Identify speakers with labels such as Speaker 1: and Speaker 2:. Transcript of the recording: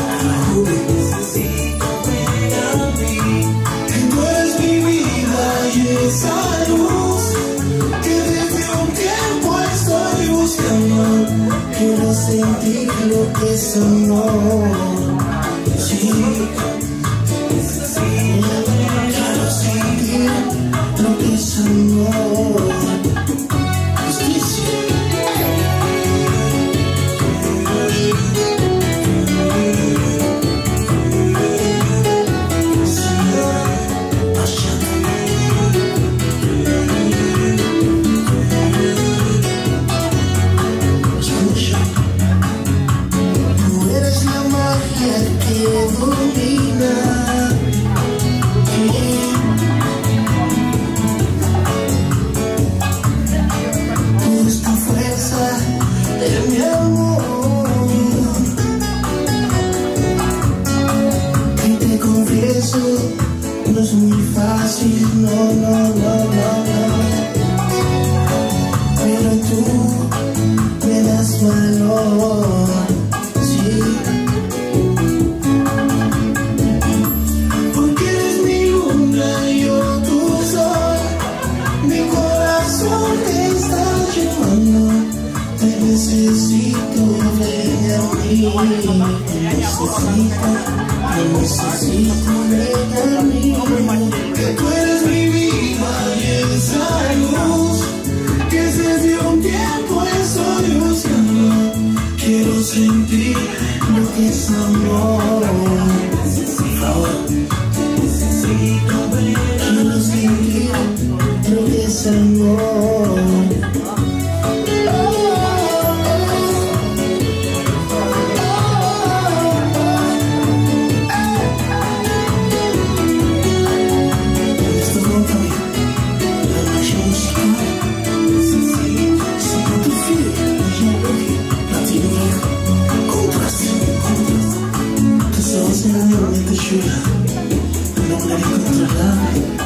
Speaker 1: Necesito ver a mí, que tú eres mi vida y esa luz que desde un tiempo estoy buscando. Quiero sentir lo que es amor. Sí, quiero sentir lo que es amor. No es muy fácil, no, pero tú me das valor, sí, porque eres mi luna y yo tu sol. Mi corazón te está llevando, te necesito, ven a mí, necesito, ven a mí, que tú eres mi vida y esa luz que desde un tiempo estoy buscando. Quiero sentir lo que es amor. Quiero sentir lo que es amor. Tus ojos en la noche te lloran, no me incontrolable.